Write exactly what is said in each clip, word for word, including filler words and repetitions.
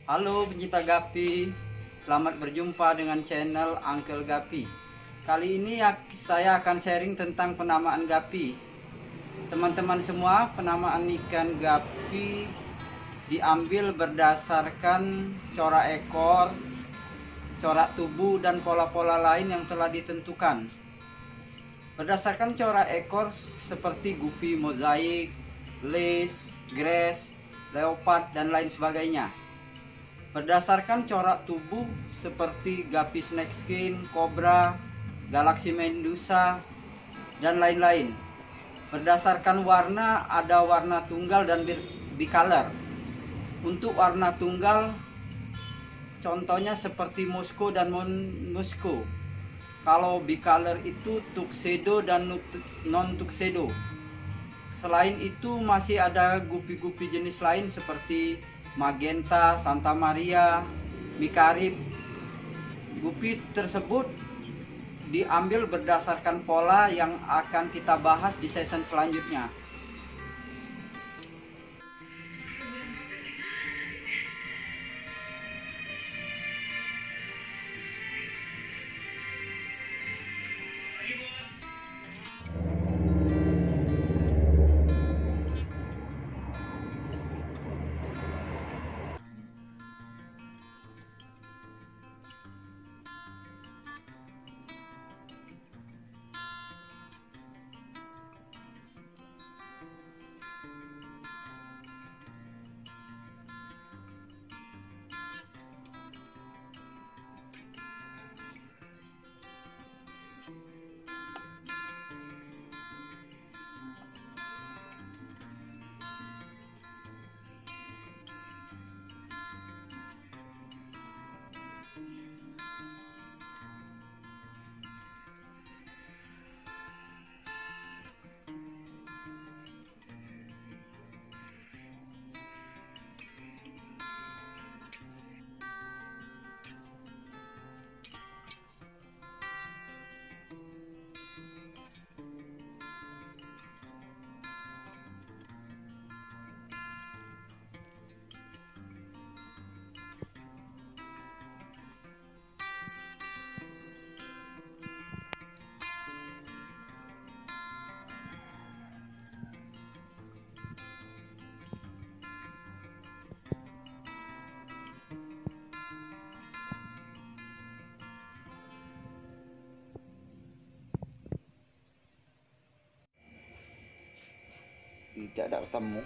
Halo pencinta Gapi, selamat berjumpa dengan channel Uncle Gapi. Kali ini saya akan sharing tentang penamaan Gapi. Teman-teman semua, penamaan ikan Gapi diambil berdasarkan corak ekor, corak tubuh, dan pola-pola lain yang telah ditentukan. Berdasarkan corak ekor seperti gupi mozaik, lace, grass, leopard, dan lain sebagainya. Berdasarkan corak tubuh seperti gapi snakeskin, kobra, galaksi medusa, dan lain-lain. Berdasarkan warna, ada warna tunggal dan bicolor. Untuk warna tunggal, contohnya seperti Moskow dan Moskow. Kalau bicolor itu tuxedo dan non-tuxedo. Selain itu masih ada gupi-gupi jenis lain seperti magenta, Santa Maria, mikarip. Gupi tersebut diambil berdasarkan pola yang akan kita bahas di season selanjutnya. Tidak ada ketemu.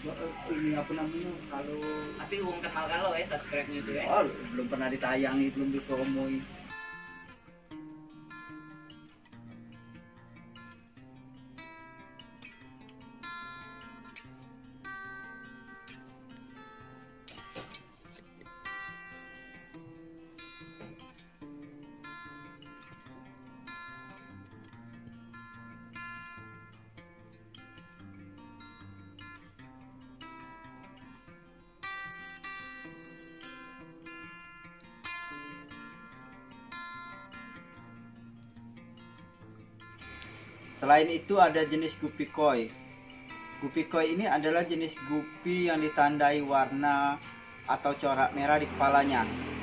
ini apa namanya kalau Tapi uang kenal kalau ya subscribe-nya itu ya. oh, belum pernah ditayangi, belum dipromoi. Selain itu ada jenis gupi koi. Gupi koi ini adalah jenis gupi yang ditandai warna atau corak merah di kepalanya.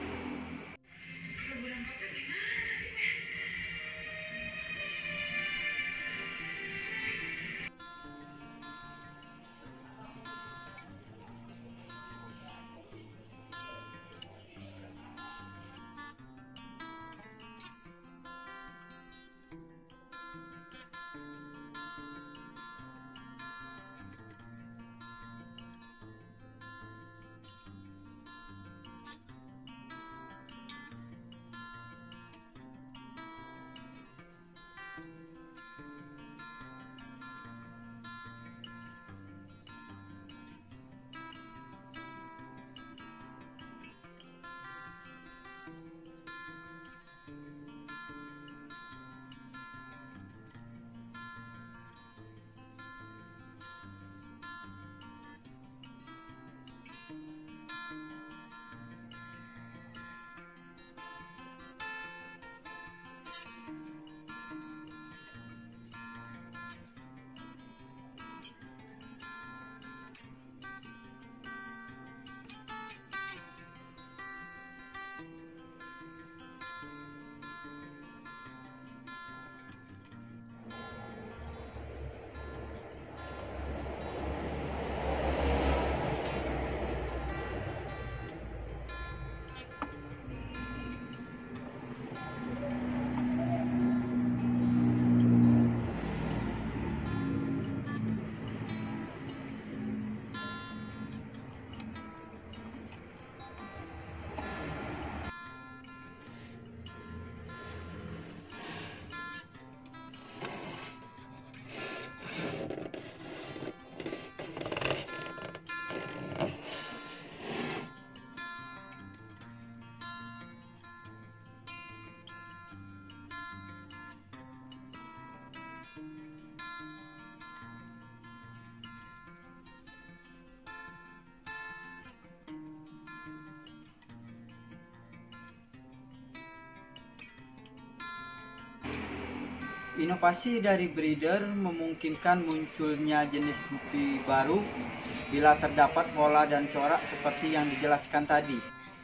Inovasi dari breeder memungkinkan munculnya jenis gupi baru bila terdapat pola dan corak seperti yang dijelaskan tadi.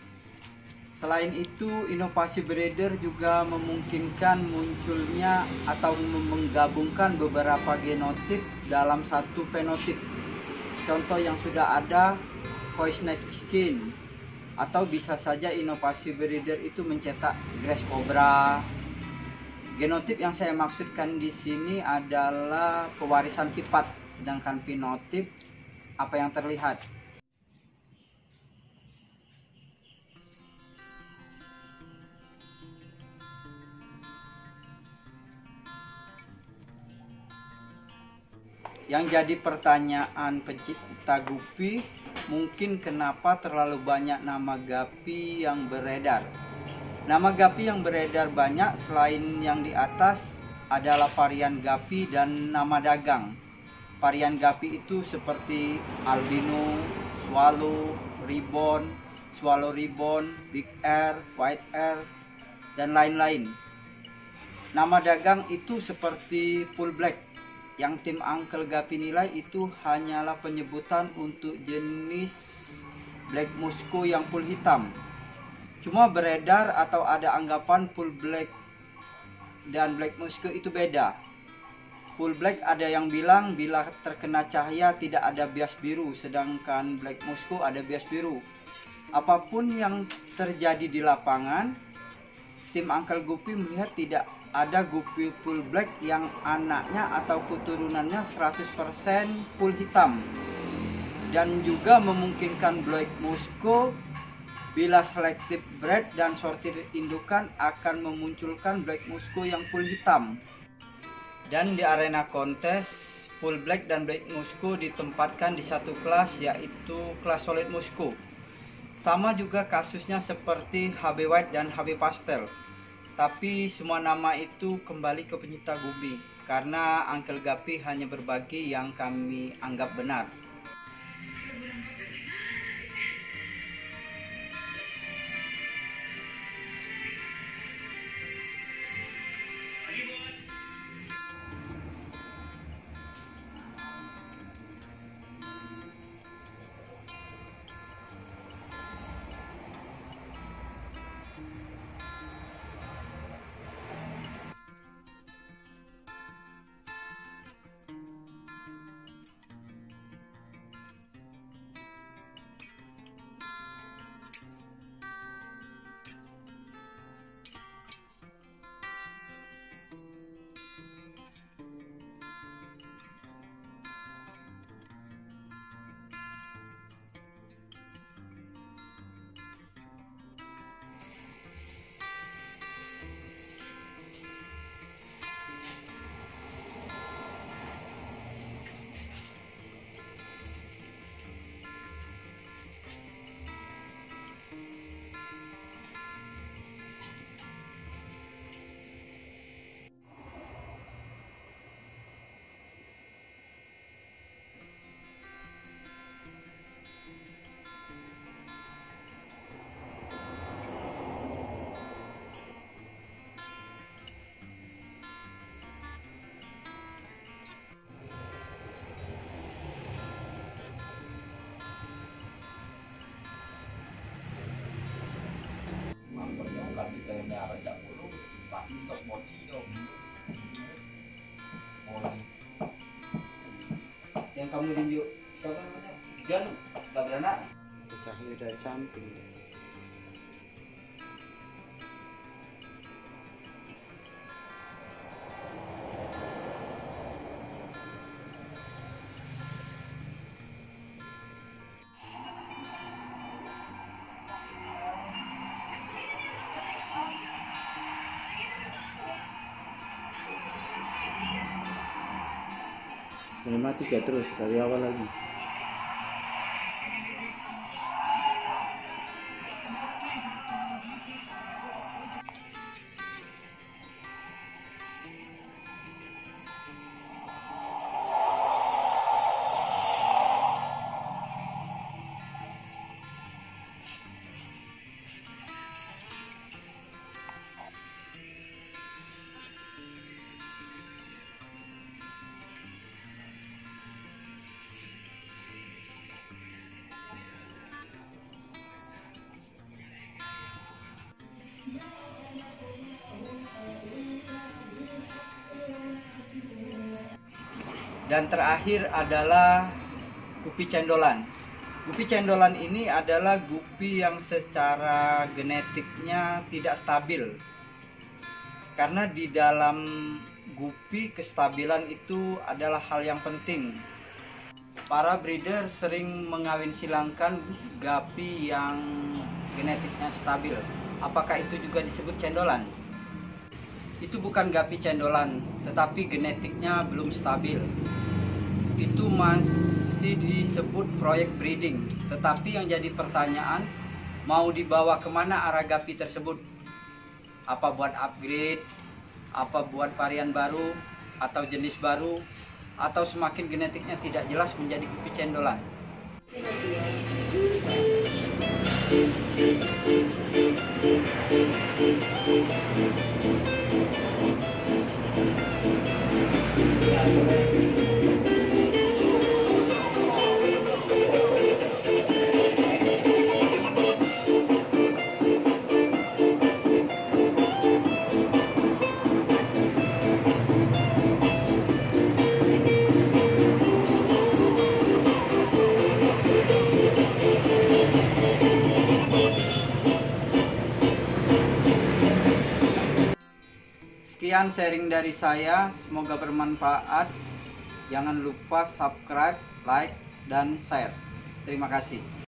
Selain itu, inovasi breeder juga memungkinkan munculnya atau menggabungkan beberapa genotip dalam satu fenotip. Contoh yang sudah ada, koi snakeskin, atau bisa saja inovasi breeder itu mencetak grass cobra. Genotip yang saya maksudkan di sini adalah pewarisan sifat, sedangkan fenotip apa yang terlihat. Yang jadi pertanyaan pencipta gupi, mungkin kenapa terlalu banyak nama gupi yang beredar. Nama gupi yang beredar banyak selain yang di atas adalah varian gupi dan nama dagang. Varian gupi itu seperti albino, swallow, ribbon, swallow ribbon, big air, white air, dan lain-lain. Nama dagang itu seperti full black, yang tim Uncle Guppy nilai itu hanyalah penyebutan untuk jenis black Musco yang full hitam. Cuma beredar atau ada anggapan full black dan black Musco itu beda. Full black ada yang bilang bila terkena cahaya tidak ada bias biru, sedangkan black Musco ada bias biru. Apapun yang terjadi di lapangan, tim Uncle Guppy melihat tidak ada gupi full black yang anaknya atau keturunannya seratus persen full hitam. dan juga memungkinkan Black Musco bila selektif bred dan sortir indukan akan memunculkan Black Musco yang full hitam. Dan di arena kontes, full black dan Black Musco ditempatkan di satu kelas, yaitu kelas solid Musco. Sama juga kasusnya seperti H B White dan H B Pastel. Tapi semua nama itu kembali ke pencinta gupi, karena Uncle Guppy hanya berbagi yang kami anggap benar. Yang kamu rindu siapa namanya? John Babrana. Pecah dari samping. Ini mati ya terus dari awal lagi. Dan terakhir adalah gupi cendolan. Gupi cendolan ini adalah gupi yang secara genetiknya tidak stabil. Karena di dalam gupi kestabilan itu adalah hal yang penting. Para breeder sering mengawin silangkan gupi yang genetiknya stabil. Apakah itu juga disebut cendolan? Itu bukan gupi cendolan, tetapi genetiknya belum stabil. Itu masih disebut proyek breeding. Tetapi yang jadi pertanyaan, mau dibawa kemana arah gupi tersebut? Apa buat upgrade? Apa buat varian baru? Atau jenis baru? Atau semakin genetiknya tidak jelas menjadi gupi cendolan? Sekian sharing dari saya, semoga bermanfaat. Jangan lupa subscribe, like, dan share. Terima kasih.